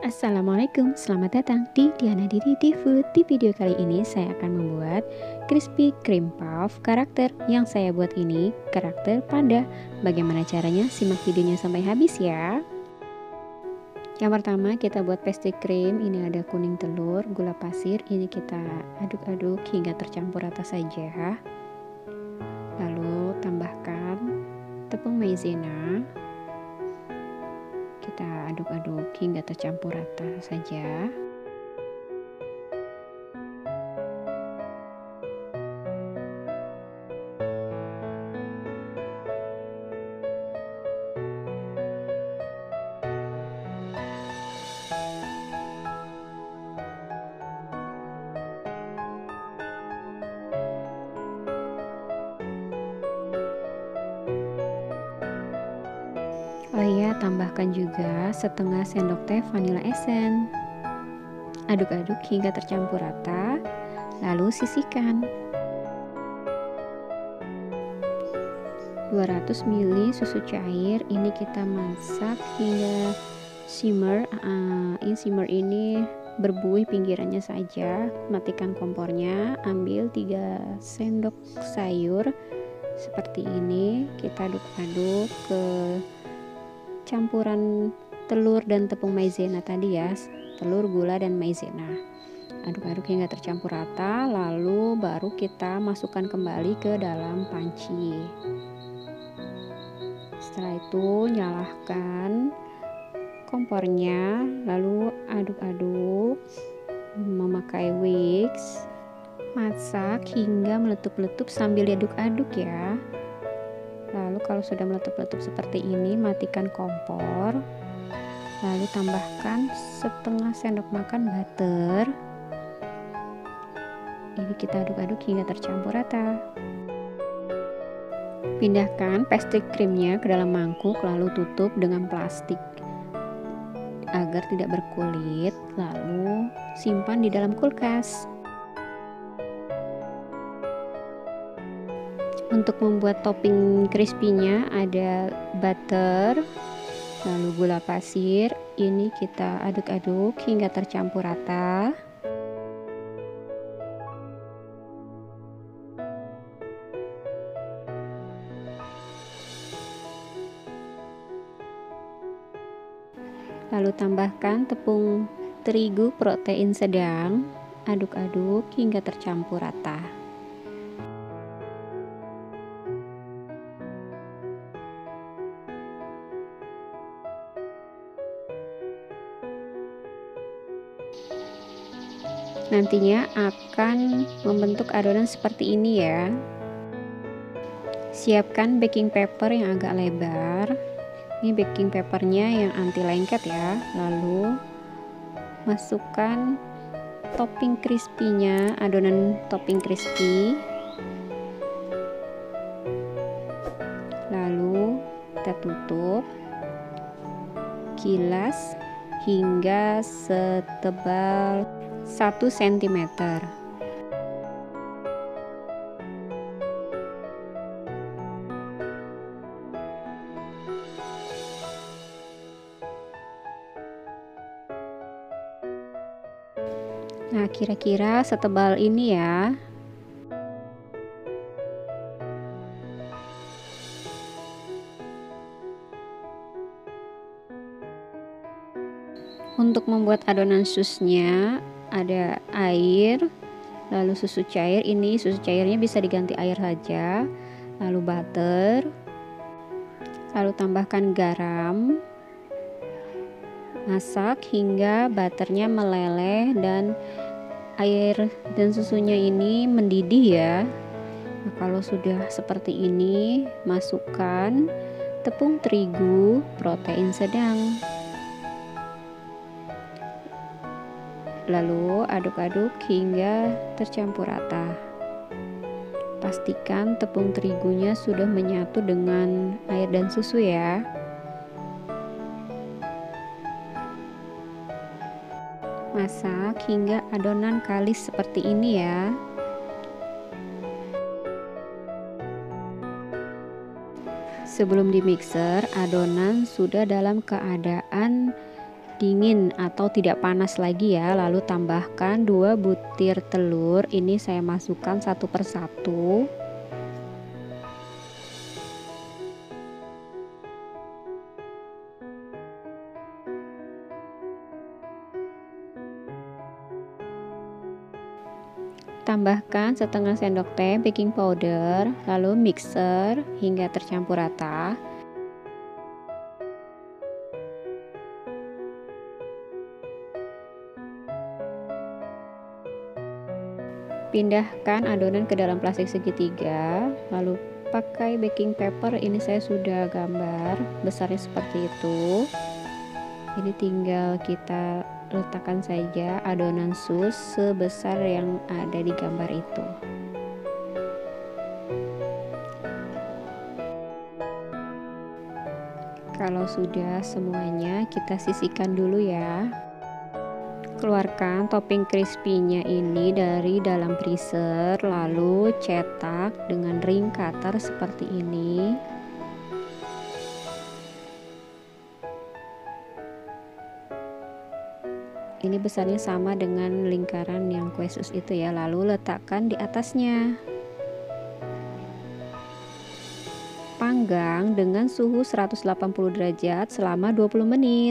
Assalamualaikum, selamat datang di Diana Didi di Food. Di video kali ini saya akan membuat crispy cream puff. Karakter yang saya buat ini karakter panda. Bagaimana caranya? Simak videonya sampai habis ya. Yang pertama kita buat pastry cream. Ini ada kuning telur, gula pasir. Ini kita aduk-aduk hingga tercampur rata saja. Lalu tambahkan tepung maizena. Kita aduk-aduk hingga tercampur rata saja. Oh iya, tambahkan juga setengah sendok teh vanilla essence. Aduk-aduk hingga tercampur rata, lalu sisihkan. 200 ml susu cair, ini kita masak hingga simmer. Simmer ini berbuih pinggirannya saja. Matikan kompornya, ambil 3 sendok sayur seperti ini. Kita aduk-aduk ke campuran telur dan tepung maizena tadi ya, telur, gula, dan maizena. Aduk-aduk hingga tercampur rata, lalu baru kita masukkan kembali ke dalam panci. Setelah itu nyalakan kompornya, lalu aduk-aduk memakai whisk. Masak hingga meletup-letup sambil diaduk-aduk ya. Lalu kalau sudah meletup-letup seperti ini, matikan kompor. Lalu tambahkan setengah sendok makan butter. Ini kita aduk-aduk hingga tercampur rata. Pindahkan pastry creamnya ke dalam mangkuk, lalu tutup dengan plastik agar tidak berkulit. Lalu simpan di dalam kulkas. Untuk membuat topping crispy-nya ada butter, lalu gula pasir. Ini kita aduk-aduk hingga tercampur rata. Lalu tambahkan tepung terigu protein sedang. Aduk-aduk hingga tercampur rata. Nantinya akan membentuk adonan seperti ini ya. Siapkan baking paper yang agak lebar. Ini baking papernya yang anti lengket ya. Lalu masukkan topping crispy-nya, adonan topping crispy. Lalu kita tutup. Gilas hingga setebal 1 cm. Nah, kira-kira setebal ini ya. Untuk membuat adonan susnya ada air, lalu susu cair. Ini susu cairnya bisa diganti air saja. Lalu butter, lalu tambahkan garam. Masak hingga butternya meleleh dan air dan susunya ini mendidih ya. Nah, kalau sudah seperti ini, masukkan tepung terigu protein sedang. Lalu aduk-aduk hingga tercampur rata. Pastikan tepung terigunya sudah menyatu dengan air dan susu ya. Masak hingga adonan kalis seperti ini ya. Sebelum di mixer, adonan sudah dalam keadaan dingin atau tidak panas lagi ya. Lalu tambahkan 2 butir telur, ini saya masukkan satu persatu. Tambahkan setengah sendok teh baking powder, lalu mixer hingga tercampur rata. Pindahkan adonan ke dalam plastik segitiga, lalu pakai baking paper, ini saya sudah gambar besarnya seperti itu. Ini tinggal kita letakkan saja adonan sus sebesar yang ada di gambar itu. Kalau sudah semuanya, kita sisihkan dulu ya. Keluarkan topping crispy-nya ini dari dalam freezer, lalu cetak dengan ring cutter seperti ini. Ini besarnya sama dengan lingkaran yang kue sus itu ya, lalu letakkan di atasnya. Panggang dengan suhu 180 derajat selama 20 menit.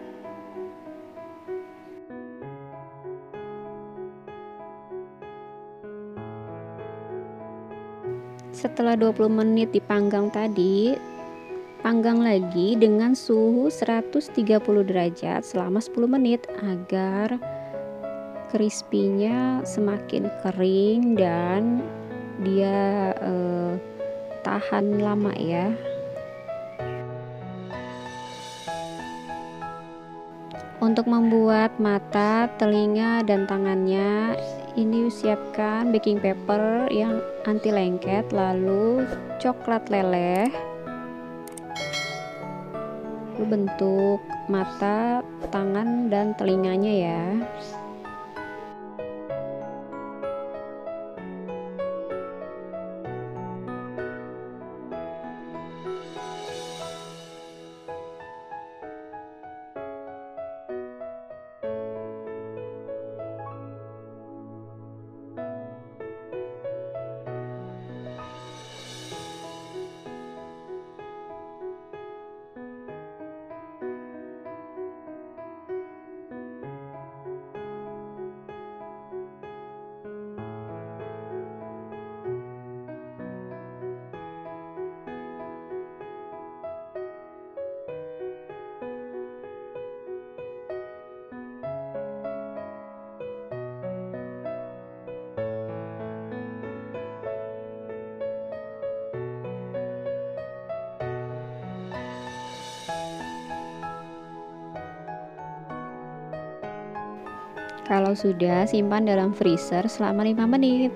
Setelah 20 menit dipanggang tadi, panggang lagi dengan suhu 130 derajat selama 10 menit agar crispy-nya semakin kering dan dia tahan lama ya. Untuk membuat mata, telinga, dan tangannya, ini siapkan baking paper yang anti lengket, lalu coklat leleh. Lalu bentuk mata, tangan, dan telinganya ya. Kalau sudah, simpan dalam freezer selama 5 menit.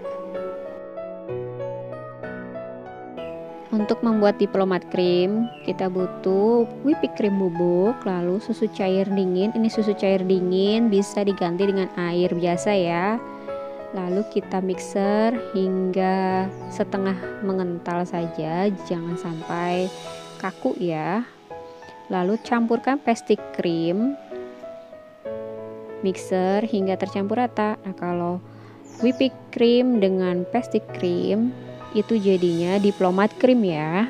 Untuk membuat diplomat cream, kita butuh whipping cream bubuk, lalu susu cair dingin. Ini susu cair dingin bisa diganti dengan air biasa ya. Lalu kita mixer hingga setengah mengental saja, jangan sampai kaku ya. Lalu campurkan pasty cream, mixer hingga tercampur rata. Nah, kalau whipping cream dengan pasty cream itu jadinya diplomat cream ya.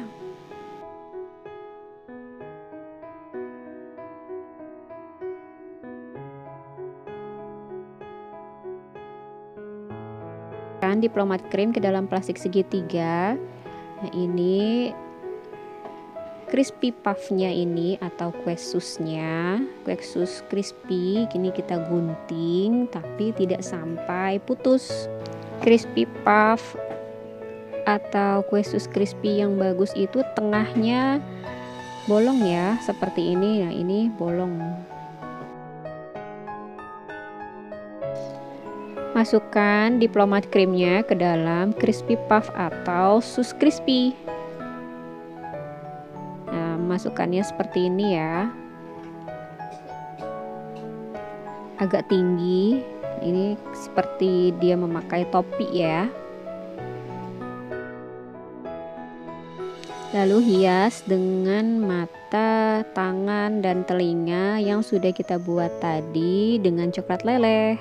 Diplomat cream ke dalam plastik segitiga. Nah, ini crispy puffnya ini atau kue susnya, kue sus crispy. Kini kita gunting tapi tidak sampai putus. Crispy puff atau kue sus crispy yang bagus itu tengahnya bolong ya, seperti ini. Nah, ini bolong. Masukkan diplomat creamnya ke dalam crispy puff atau sus crispy. Nah, masukkannya seperti ini ya, agak tinggi. Ini seperti dia memakai topi ya. Lalu hias dengan mata, tangan, dan telinga yang sudah kita buat tadi dengan coklat leleh.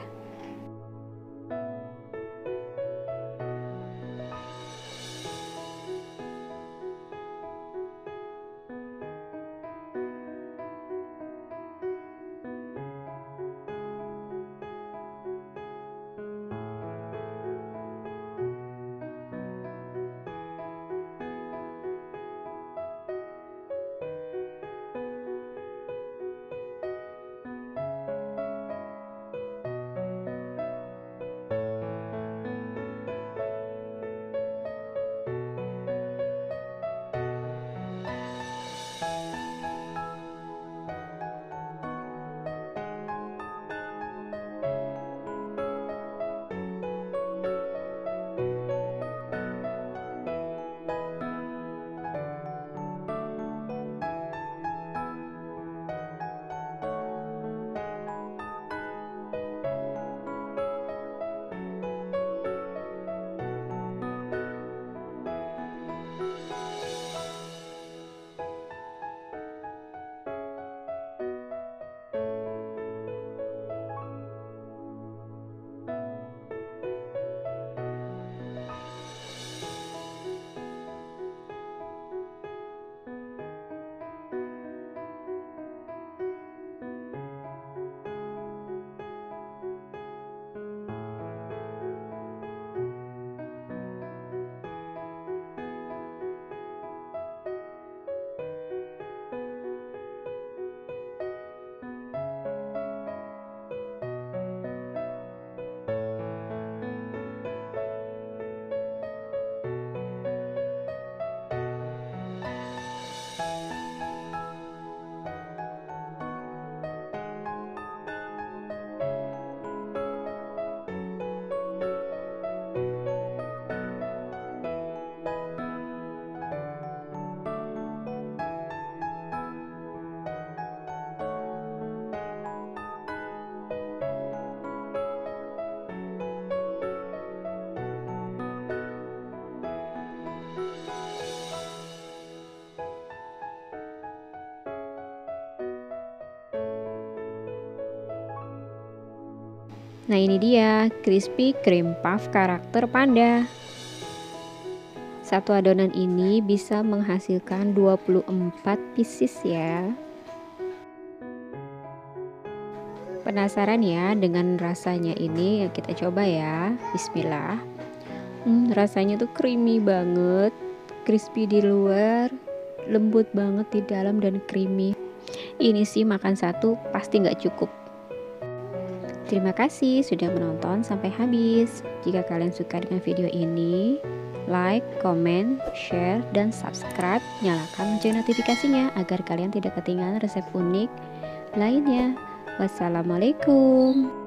Nah, ini dia crispy cream puff karakter panda. Satu adonan ini bisa menghasilkan 24 pieces ya. Penasaran ya dengan rasanya ini? Kita coba ya. Bismillah. Rasanya tuh creamy banget, crispy di luar, lembut banget di dalam dan creamy. Ini sih makan satu pasti nggak cukup. Terima kasih sudah menonton sampai habis. Jika kalian suka dengan video ini, like, comment, share, dan subscribe. Nyalakan lonceng notifikasinya agar kalian tidak ketinggalan resep unik lainnya. Wassalamualaikum.